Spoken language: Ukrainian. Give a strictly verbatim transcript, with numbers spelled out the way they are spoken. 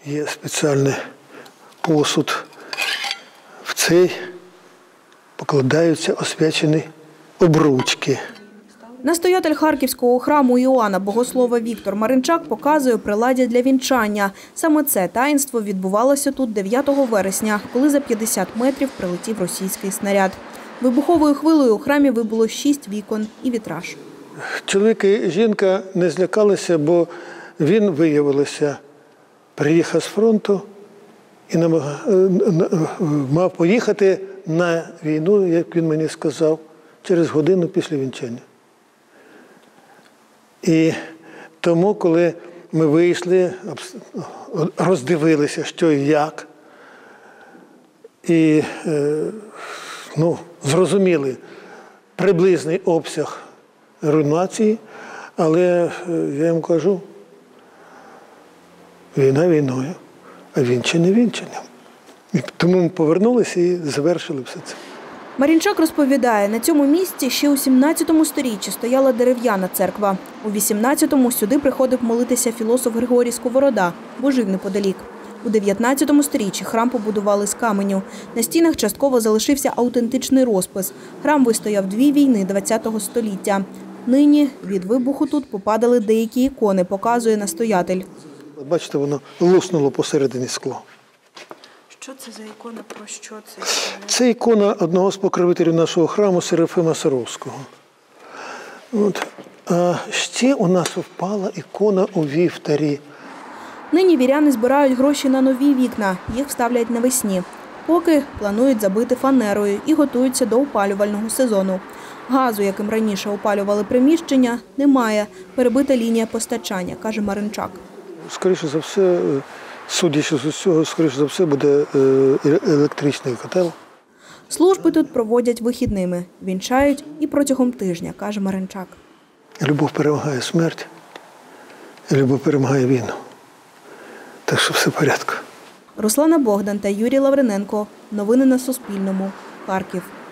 Є спеціальний посуд. В цей покладаються освячені обручки. Настоятель Харківського храму Іоанна Богослова Віктор Маринчак показує приладдя для вінчання. Саме це таїнство відбувалося тут дев'ятого вересня, коли за п'ятдесят метрів прилетів російський снаряд. Вибуховою хвилею у храмі вибуло шість вікон і вітраж. Чоловік і жінка не злякалися, бо він, виявилося, приїхав з фронту і мав поїхати на війну, як він мені сказав, через годину після вінчання. І тому, коли ми вийшли, роздивилися, що і як, і ну, зрозуміли приблизний обсяг руйнації, але я їм кажу, війна війною, а вінчання вінчанням. І тому ми повернулися і завершили все це. Маринчак розповідає, на цьому місці ще у сімнадцятому сторіччі стояла дерев'яна церква. У вісімнадцятому сюди приходив молитися філософ Григорій Сковорода, бо жив неподалік. У дев'ятнадцятому сторіччі храм побудували з каменю. На стінах частково залишився аутентичний розпис. Храм вистояв дві війни ХХ століття. Нині від вибуху тут попадали деякі ікони, показує настоятель. Бачите, воно луснуло посередині скло. Що це за ікона? Про що це? Це ікона одного з покровителів нашого храму Серафима Саровського. От. А ще у нас впала ікона у вівтарі. Нині віряни збирають гроші на нові вікна. Їх вставлять навесні. Поки планують забити фанерою і готуються до опалювального сезону. Газу, яким раніше опалювали приміщення, немає. Перебита лінія постачання, каже Маринчак. Скоріше за все, судячи з усього, скоріше за все, буде електричний котел. Служби тут проводять вихідними. Вінчають і протягом тижня, каже Маринчак. Любов перемагає смерть, і любов перемагає війну. Так що все в порядку. Руслана Богдан та Юрій Лавриненко. Новини на Суспільному. Харків.